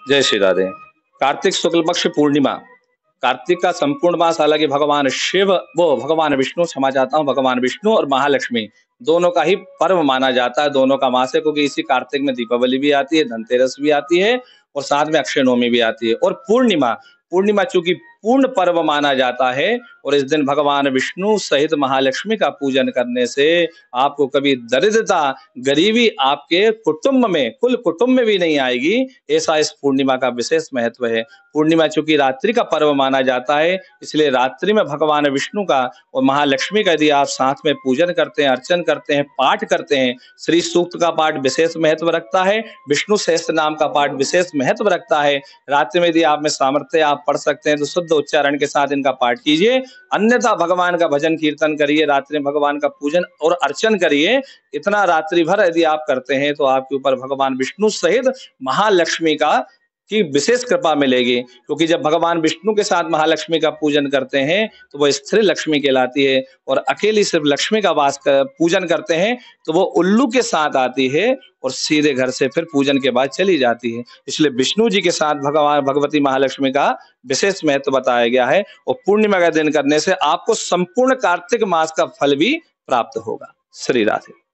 जय श्री राधे। कार्तिक शुक्ल पक्ष पूर्णिमा, कार्तिक का संपूर्ण मास, हालांकि भगवान शिव वो भगवान विष्णु, क्षमा चाहता हूँ, भगवान विष्णु और महालक्ष्मी दोनों का ही पर्व माना जाता है, दोनों का मास है, क्योंकि इसी कार्तिक में दीपावली भी आती है, धनतेरस भी आती है और साथ में अक्षय नवमी भी आती है। और पूर्णिमा, पूर्णिमा चूंकि पूर्ण पर्व माना जाता है और इस दिन भगवान विष्णु सहित महालक्ष्मी का पूजन करने से आपको कभी दरिद्रता, गरीबी आपके कुटुंब में, कुल कुटुंब में भी नहीं आएगी, ऐसा इस पूर्णिमा का विशेष महत्व है। पूर्णिमा चूंकि रात्रि का पर्व माना जाता है, इसलिए रात्रि में भगवान विष्णु का और महालक्ष्मी का यदि आप साथ में पूजन करते हैं, अर्चन करते हैं, पाठ करते हैं, श्री सूक्त का पाठ विशेष महत्व रखता है, विष्णु सहस्त्र नाम का पाठ विशेष महत्व रखता है। रात्रि में यदि आप में सामर्थ्य आप पढ़ सकते हैं तो शुद्ध उच्चारण के साथ इनका पाठ कीजिए, अन्यथा भगवान का भजन कीर्तन करिए, रात्रि में भगवान का पूजन और अर्चन करिए। इतना रात्रि भर यदि आप करते हैं तो आपके ऊपर भगवान विष्णु सहित महालक्ष्मी का की विशेष कृपा मिलेगी, क्योंकि जब भगवान विष्णु के साथ महालक्ष्मी का पूजन करते हैं तो वो स्थिर लक्ष्मी कहलाती है, और अकेली सिर्फ लक्ष्मी का पूजन करते हैं तो वो उल्लू के साथ आती है और सीधे घर से फिर पूजन के बाद चली जाती है। इसलिए विष्णु जी के साथ भगवान भगवती महालक्ष्मी का विशेष महत्व बताया गया है, और पूर्णिमा का दिन करने से आपको संपूर्ण कार्तिक मास का फल भी प्राप्त होगा। श्री राधे।